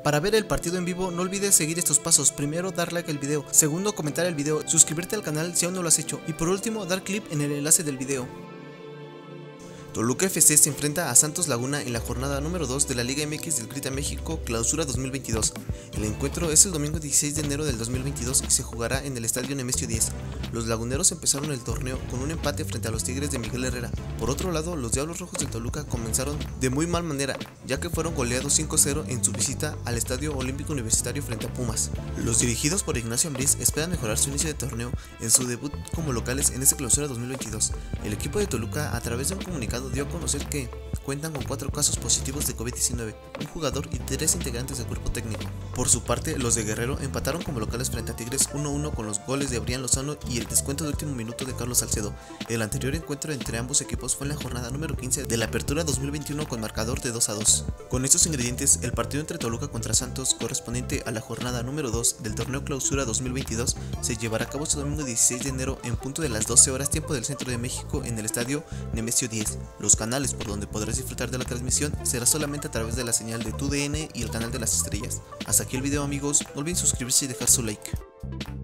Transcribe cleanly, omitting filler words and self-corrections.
Para ver el partido en vivo no olvides seguir estos pasos: primero dar like al video, segundo comentar el video, suscribirte al canal si aún no lo has hecho y por último dar clic en el enlace del video. Toluca FC se enfrenta a Santos Laguna en la jornada número 2 de la Liga MX del Grita México Clausura 2022. El encuentro es el domingo 16 de enero del 2022 y se jugará en el Estadio Nemesio 10. Los laguneros empezaron el torneo con un empate frente a los Tigres de Miguel Herrera. Por otro lado, los Diablos Rojos de Toluca comenzaron de muy mal manera, ya que fueron goleados 5-0 en su visita al Estadio Olímpico Universitario frente a Pumas. Los dirigidos por Ignacio Ambriz esperan mejorar su inicio de torneo en su debut como locales en esta Clausura 2022. El equipo de Toluca, a través de un comunicado, dio a conocer que cuentan con 4 casos positivos de COVID-19, un jugador y 3 integrantes del cuerpo técnico. Por su parte, los de Guerrero empataron como locales frente a Tigres 1-1 con los goles de Brian Lozano y el descuento de último minuto de Carlos Salcedo. El anterior encuentro entre ambos equipos fue en la jornada número 15 de la Apertura 2021 con marcador de 2-2. Con estos ingredientes, el partido entre Toluca contra Santos, correspondiente a la jornada número 2 del torneo Clausura 2022, se llevará a cabo este domingo 16 de enero en punto de las 12 horas tiempo del centro de México en el Estadio Nemesio 10. Los canales por donde podrás disfrutar de la transmisión será solamente a través de la señal de TUDN y el canal de las estrellas. Hasta aquí el video, amigos, no olviden suscribirse y dejar su like.